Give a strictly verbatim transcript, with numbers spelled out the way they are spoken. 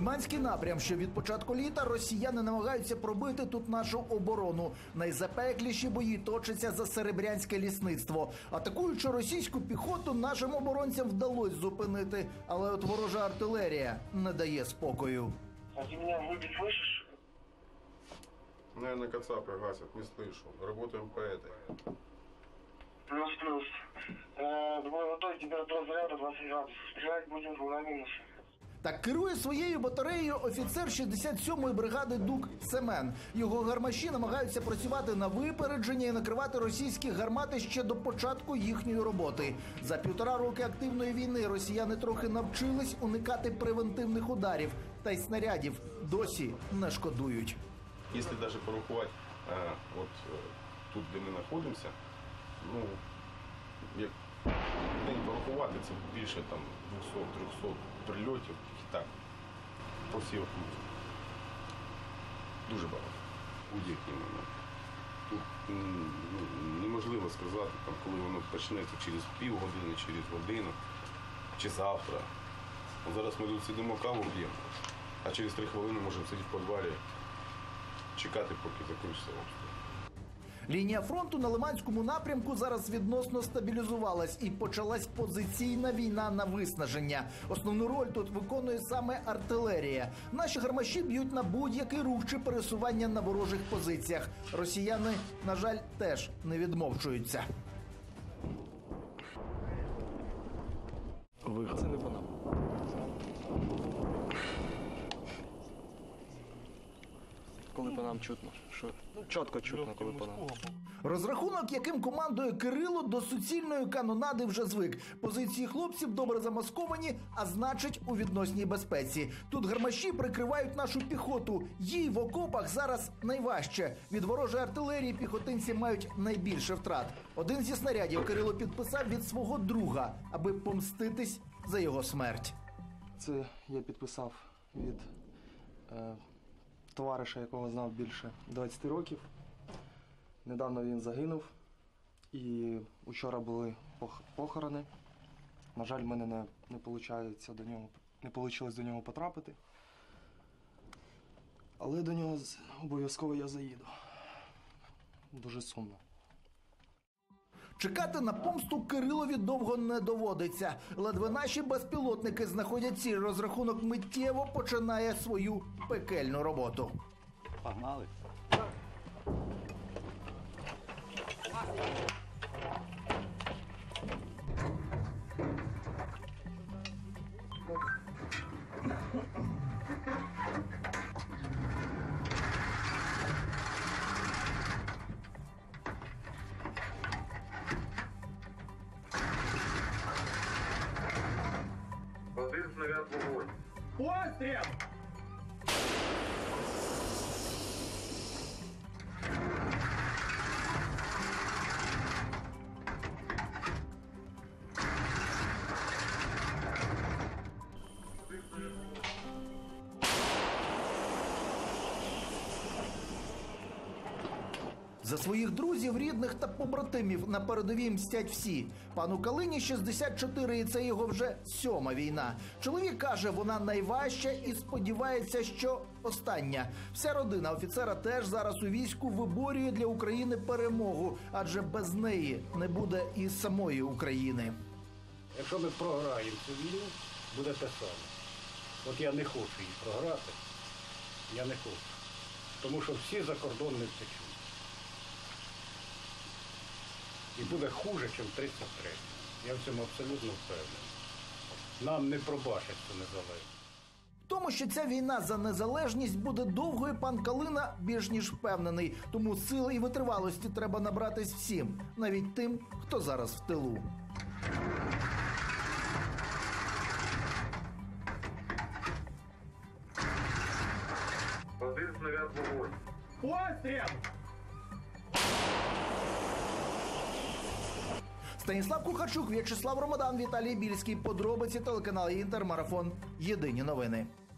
Лиманський напрям, що від початку літа росіяни намагаються пробити тут нашу оборону. Найзапекліші бої точаться за Серебрянське лісництво. Атакуючи російську піхоту, нашим оборонцям вдалося зупинити. Але от ворожа артилерія не дає спокою. А ты меня выбить слышишь? Наверное, кацапы гасят, не слышу. Работаем по этой. Плюс-плюс. Э, двое водой, температура заряда двадцать градусов. Стрелять будем двумя минусами. Так керує своєю батареєю офіцер шістдесят сьомої бригади ДУК Семен. Його гармаші намагаються працювати на випередження і накривати російські гармати ще до початку їхньої роботи. За півтора роки активної війни росіяни трохи навчились уникати превентивних ударів. Та й снарядів досі не шкодують. Якщо навіть порахувати, от тут, де ми знаходимося, ну, як день порахувати, це більше там двохсот-трьохсот прильотів, і так, по всій окрузі. Дуже багато. Будь-який момент. Тут ну, неможливо сказати, там, коли воно почнеться через півгодини, через годину, чи завтра. От зараз ми тут сидимо, каву п'ємо, а через три хвилини можемо сидіти в підвалі, чекати, поки закінчиться обстріл. Лінія фронту на Лиманському напрямку зараз відносно стабілізувалась і почалась позиційна війна на виснаження. Основну роль тут виконує саме артилерія. Наші гармаші б'ють на будь-який рух чи пересування на ворожих позиціях. Росіяни, на жаль, теж не відмовчуються. Це не по нам. Коли по нам чутно, що чітко чутно, коли по нам. Розрахунок, яким командує Кирило, до суцільної канонади вже звик. Позиції хлопців добре замасковані, а значить у відносній безпеці. Тут гармаші прикривають нашу піхоту. Їй в окопах зараз найважче. Від ворожої артилерії піхотинці мають найбільше втрат. Один зі снарядів Кирило підписав від свого друга, аби помститись за його смерть. Це я підписав від е, товариша, якого знав більше двадцять років. Недавно він загинув, і вчора були похорони. На жаль, в мене не, не виходить до нього, не вийшло до нього потрапити. Але до нього обов'язково я заїду. Дуже сумно. Чекати на помсту Кирилові довго не доводиться. Ледве наші безпілотники знаходять ціль, розрахунок миттєво починає свою пекельну роботу. Погнали. Один снаряд в огонь. Пострел! За своїх друзів, рідних та побратимів на передовій мстять всі. Пану Калині шістдесят чотири, і це його вже сьома війна. Чоловік каже, вона найважча і сподівається, що остання. Вся родина офіцера теж зараз у війську виборює для України перемогу, адже без неї не буде і самої України. Якщо ми програємо цю війну, буде те саме. От я не хочу її програти, я не хочу. Тому що всі за кордон не втечуть. І буде хуже, ніж тридцять три. Я в цьому абсолютно впевнений. Нам не пробачать цю незалежність. В тому, що ця війна за незалежність буде довгою, пан Калина більш ніж впевнений. Тому сили і витривалості треба набратись всім, навіть тим, хто зараз в тилу. Один снаряд в огонь. Пострел! Станіслав Кухарчук, В'ячеслав Ромадан, Віталій Більський. Подробиці, телеканал Інтер, Марафон. Єдині новини.